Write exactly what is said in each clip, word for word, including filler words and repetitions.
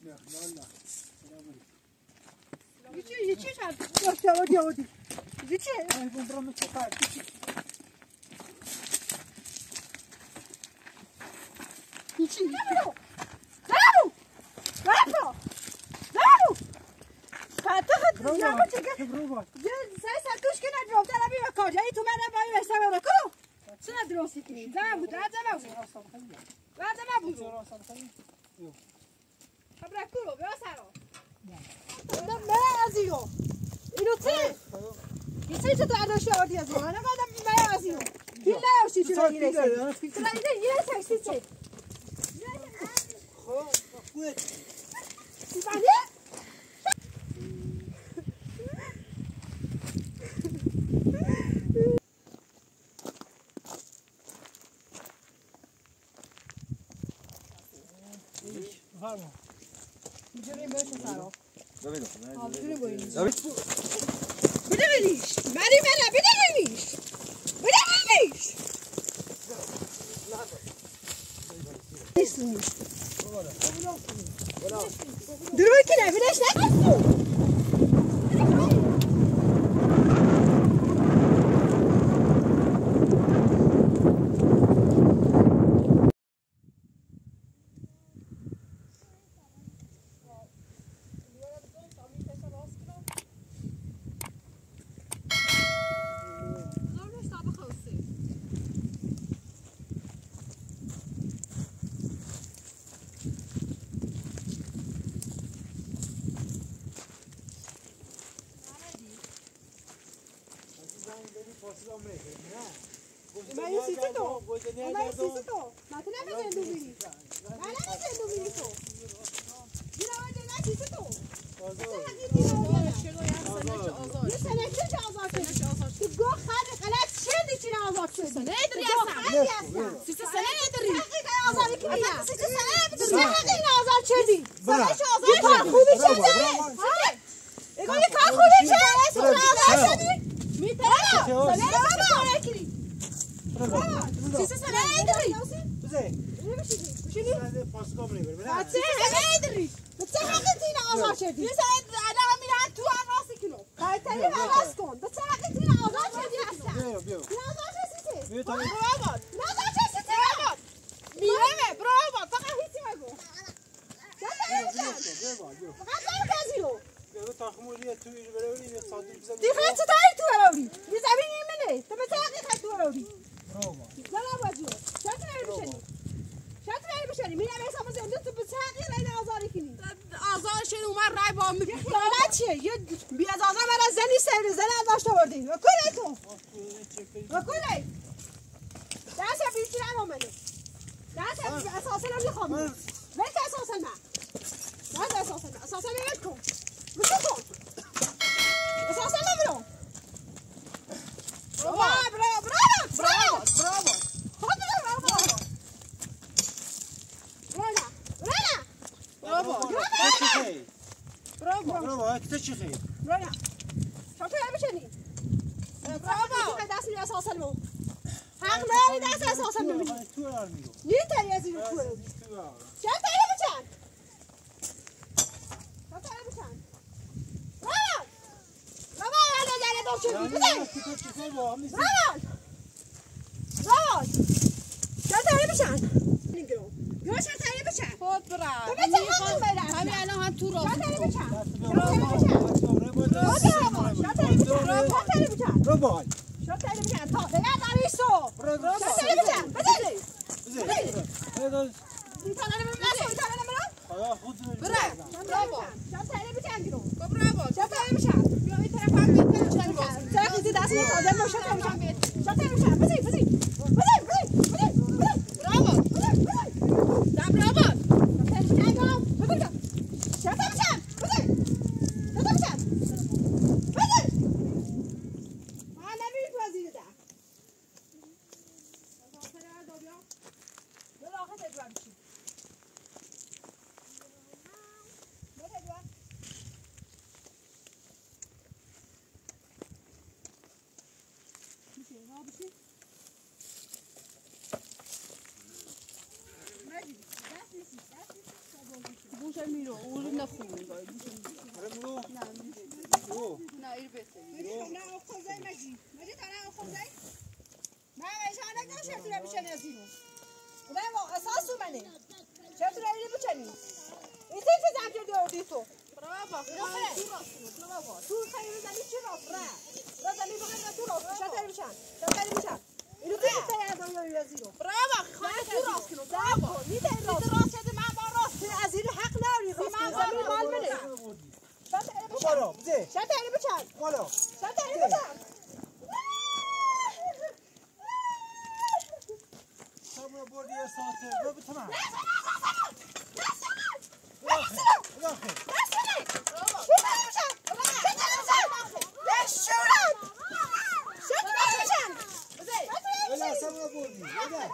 یکی یکی شد داشته آدی آدی یکی ای بوم برام چطور یکی برو برو برو برو فاتح یا ما چیکار برو با سه ساتوش کنه جواب طلبی و کجایی تو من باید استفاده کنم چه درستی کنی زمان بود زمان بود زمان بود خبر کلو بیا سرا من من ازیو اینو چی یه چه تو اداش آوردی از من من من ازیو دیگه نشی چی میگی تو اینجا یه تاکسی چه خب خوبه چی بانی فرما می‌جوریم بهش سرا ببینم ببینیم ببینیش مری ملا ببینیش ببینیش نیست دروی کنه بینش نکن ما یسیت تو ما یسیت تو ما تو نمی‌دونی دوبلی ما نمی‌دونی دوبلی تو دیگه آمده نشیت تو آزاد یه سنه چه آزاد شد تو گو خرد غلط شدی چی آزاد شد سنه نداری اصلا سی سنه نداری حقیقت آزادی کی میاد سی سنه نداری حقیقت آزاد شدی سنه چه آزاد کار خوبی شده اگه یه کار خوبی شده تو آزاد شدی میتونه سنه نداری سیسه سنه نداری بزه شدی پاسکام نمیبره سنه نداری بچه حقیقت این آزاد شدی سنه الان میرن تو آراسی کنو خیلی آراس کن بچه حقیقت این آزاد شدی هستن بیا بیا این آزاد شدی بیا تا برو آباد این آزاد شدی برو میره برو آباد فقط هیچی مگو بیا با بیا فقط کار کسی رو بیا تا خمولی تو اینو بروری یه صادر بزن دیگه چه تایی تو بروری یه زمین ایمنه تو بچه حقیقت تو بروری برو با زلا بازیو شات نری بشنی شات نری بشنی میرم حساب زنده تو بچه حقیقت این آزاری کنی آزار شد اومد رای با می خیالت چیه یه بی از آزار من از زنی سر زن هم داشته بردی و کلی تو و کلی دست هم بیشتر هم آمده دست هم اساسا هم میخوام ویت اساسا من دست اساسا من اساسا نیت کن بشو کن اساسا نمیرم برو برو برو برو برافو خود برو برو برو برو برافو چی برافو برو با تو چی خیر برو شما بشنی برو دست می اساسا مو حق نداری دست اساسا میبینی تو رو میگم یه تایی از این کوه چند تایی بچن چند تایی بچن روان روان الان جنه دار شدی بزن تو چی خیر با هم نیست روان روان چند تایی بچن یا چند تایی بچن خود برا تو بچن خودم برم همین الان هم تو چند تایی بچن چند تایی بچن چند تایی بچن برو با چند تایی بچن تا دیگه داریسو برو برو چند تایی بچن بزن بزه برو میتونم برم میتونم برم آیا خود برا برافو چند تایی بچن گیرو برافو چند تایی بچن بیا این طرف هم بیت چند باز چرا خیلی دست می‌خوام دم شات می‌شم شات می‌شم بزی بزی بزی بزی بزی برافو بزی دم برافو شات می‌شم بزی شات می‌شم بزی شات می‌شم بزی ما نمی‌ریم وزیر ده آخر دو بیا دو آخر تجربه چی دو تجربه میشه ها بشی بوش میرو نخون برو برو نه این بهتره نه خوزه مجی مجی تا نه خوزه ما مشانه که شفت رو بچنی از اینو خدا ما اساسو منه شفت رو بچنی این چه زنجیر دیوردی تو برابا برابا تو خیلی بزنی چی راست را بزنی بگم تو راست شفت رو بچن شفت رو بچن اینو چه تا یا یا زیرو برابا خانه تو راست کنو برابا میده راست راست من با راست از این حق نداری من زمین مال منه شفت رو بچن برو بده شفت رو بچن بالا شفت رو بچن شما بردی یه ساعته برو به تمام ولا سما بردی ولا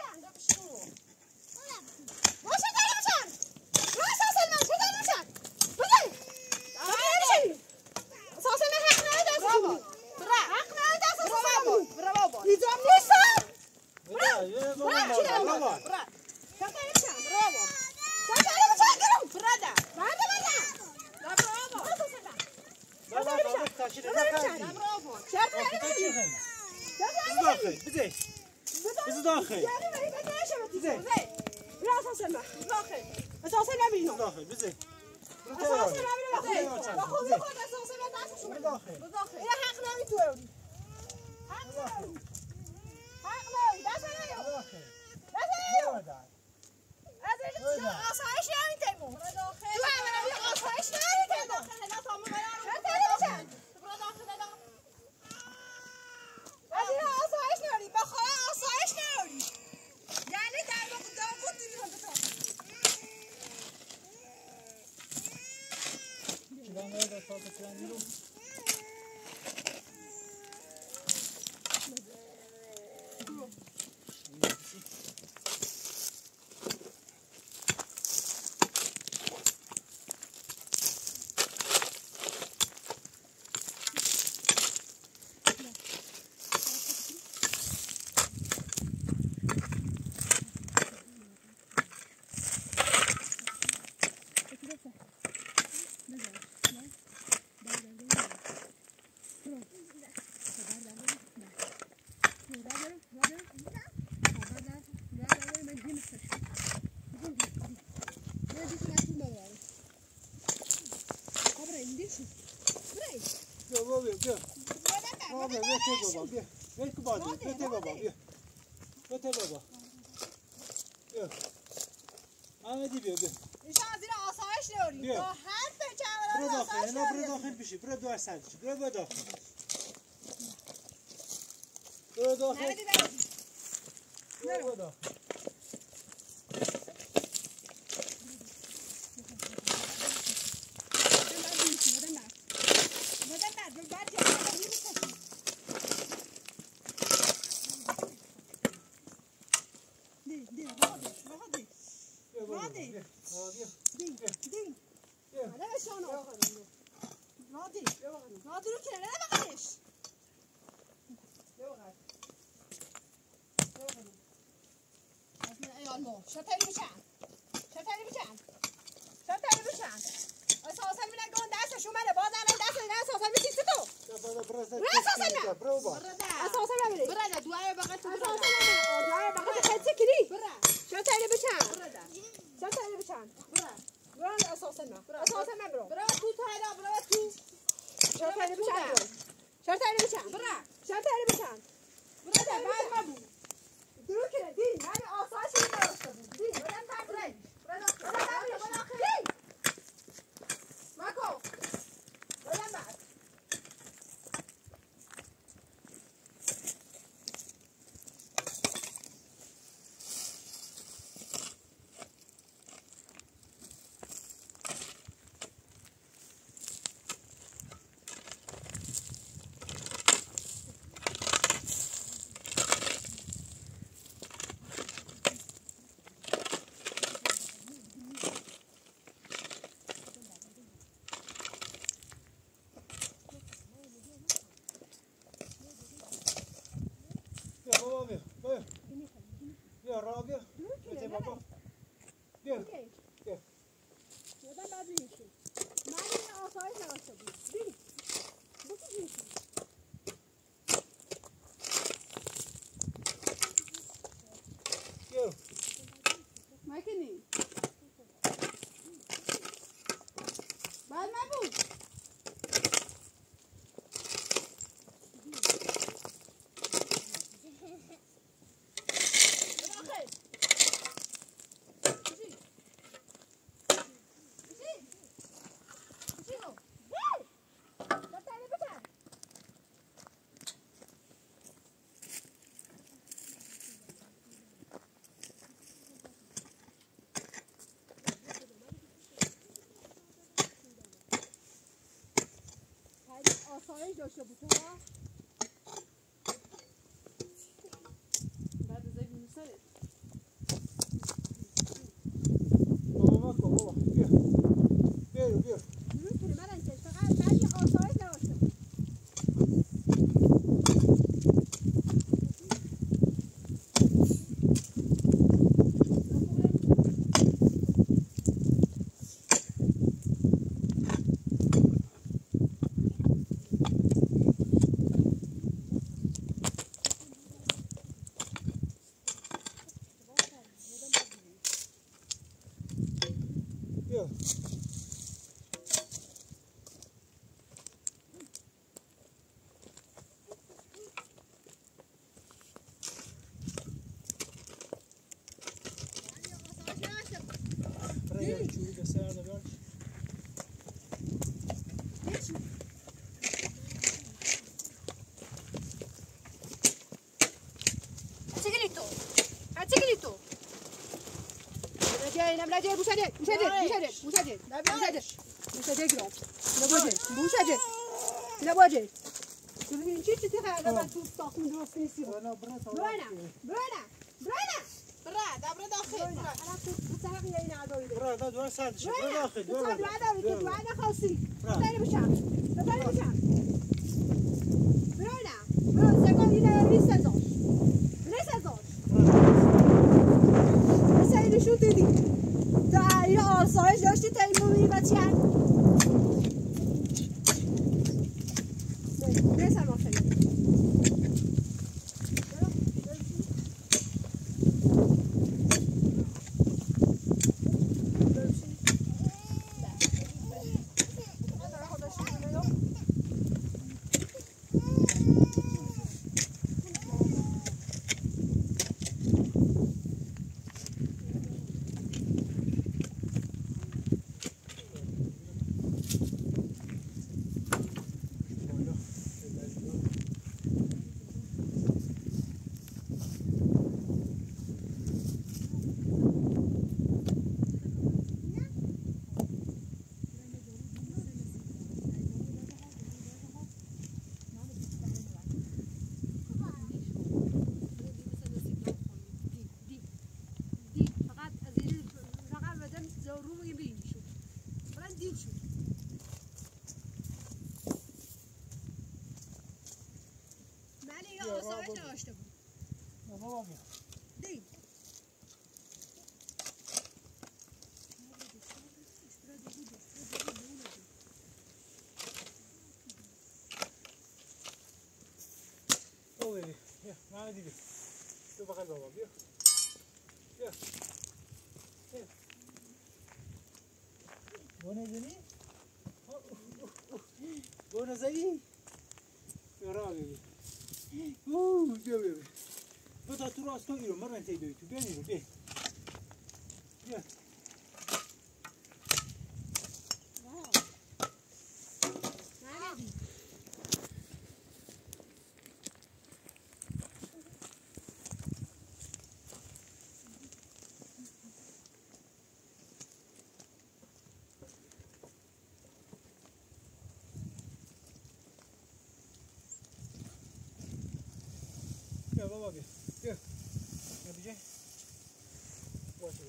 داخل بزه لا اساسا ما داخل اساسا ما بينو داخل بزه اساسا ما بينو باخذ ياخذ اساسا ما داخل داخل داخل الى حق ناوي تو حق ناوي حق ناوي داخل يا داخل داخل ازل اسايش يعني تيمو داخل تو انا اسايش يعني داخل لا طعم ولا داخل ازل اسايش يعني بخواه اسايش يعني یعنی در واقع دام بود دیدم تو چیکار داره تا بتونن میرو بیا بابا بیا بابا بیا بابا بیا بیا که بازی بیا بابا بیا بیا بابا بیا آمدی بیا بیا ایشان از این آسایش داری بیا. تا هر به برو جوانان داخل آسایش اینا برو داری داخل بشی برو دو سر بشی برو برو داخل برو داخل نمیدی داری برو برو داخل بیا بابا بیا بیا نادی نادی رو کنه نبقیش ایال مو شتری بچن شتری بچن شتری بچن اساسا من گون دستش اومده باز الان دست اینا اساسا میسی تو برو برو اساسا برو بابا اساسا نمیری برادر دوای بغل تو اساسا برادر نمیری دوای بقیت خیلی کلی برادر شتری بچن برادر شتری بچن برادر برو اساسا نه اساسا نه برو برادر تو تایدا برادر تو شتری بچن شتری بچن برادر شتری بچن برادر بعد ما بود درو کنه دی من آسایش نداشته بود دی بدن تبرید برادر بدن تبرید بدن خیلی ماکو بدن بعد آسایش نداشته بود. ببین. بگو بیا. مکنی. بعد من بود. آسایش داشته بود ها بعد از این میسره بابا مکن بابا بیا بیا بیا نمیتونه من انتش فقط بعد آسایش داشته بود بیا برای چوب به سر دار Aceglito. Aceglito. Buladzie, na buladzie, busadzie, busadzie, busadzie, busadzie, busadzie. Busadzie grom. Na buladzie, busadzie. Na buladzie. ببین چی چی خرده من تو ساختمون درست نیستی. برنا برنا برنا برنا برنا برا دبر داخل برا انا تو سرق یه نداری. برنا دا دور سرد شد برنا داخل تو دعا داری تو دعا نخواستی. بذاری بشم. بذاری بشم. برنا برنا سکان اینه ریس ازاش. ریس ازاش. مثلا نشون دیدی. تا این آسایش داشتی تا این مومی بچه‌ها. ریس هم آخری. بابا بیا دی او بیا بیا ما دیگه تو بغل بابا بیا بیا بیا گونه زنی گونه زنی برا بیا اوه بیا بیا تو تا تو راست کنی رو مرن تیدوی تو بیا نیرو بیا بیا بیا بابا بیا بیا نبیجه باشه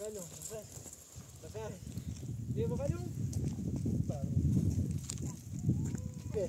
بغلهم بغل بغل ليه بغلهم؟ بيت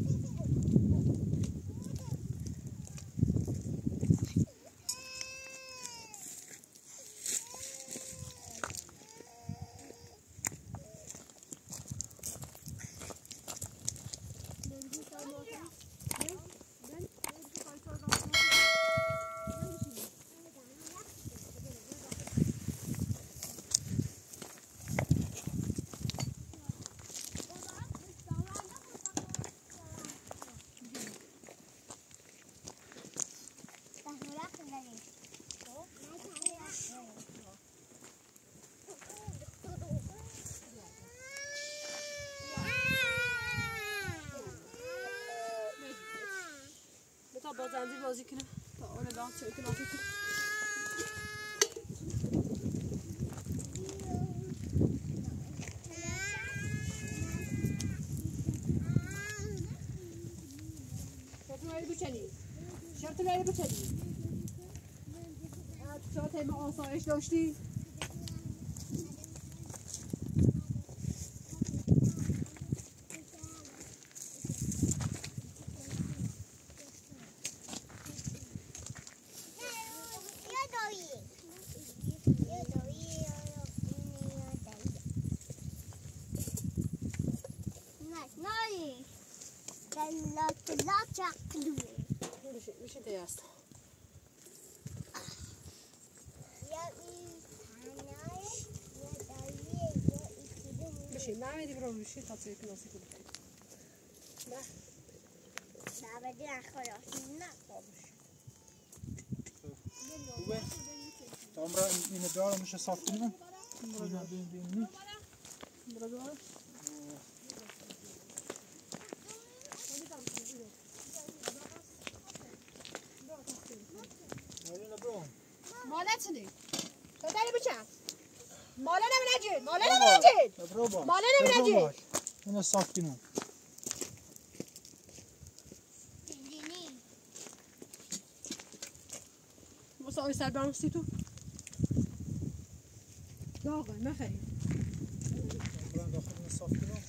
با زنجیر بازی کنه تا اون دام چه کنه فکر شرط میاری بچنی شرط میاری بچنی تو تیم آسایش داشتی میشه دیاست میشه نمیدی برو میشه تا چه کلاسی کنی نه نه بدی خلاص نه خوبه تامرا اینو دارم میشه صاف کنم برو ببین ببین برو دارم مالتنی تو داری بچم ماله نمی‌نجید ماله نمی‌نجید ماله نمی‌نجید اینو صاف کنم مساوی سر برنسی تو داغه نخریم برام داخل اینو صاف کنم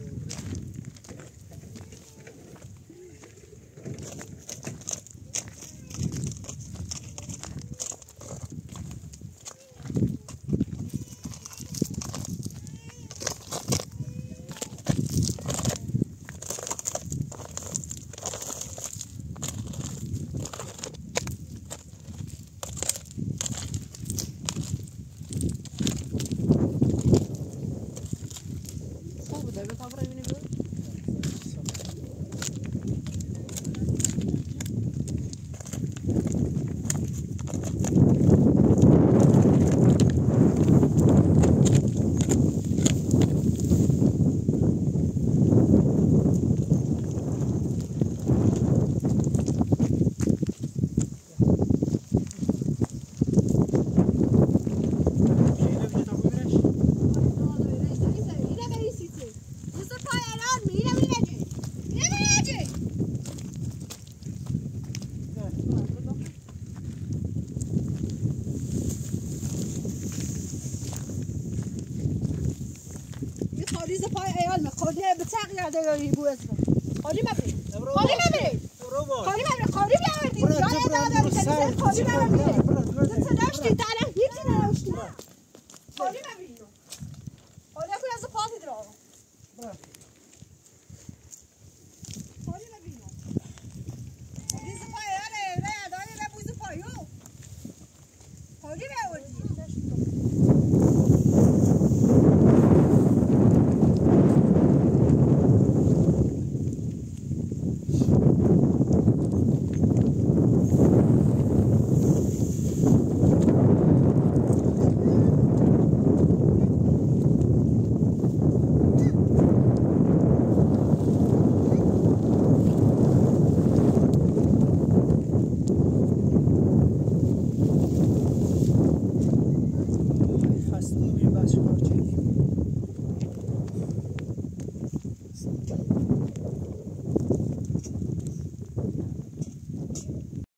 خالیز پای ایال می خالی به تق یاده یاری بو اسم خالی مبرید خالی مبرید خالی مبرید خالی بیاوردید جای داده میکنید خالی مبرید تو داشتی تعلیم هیچی نداشتی خالی مبرید خالی کنی از پاتی درام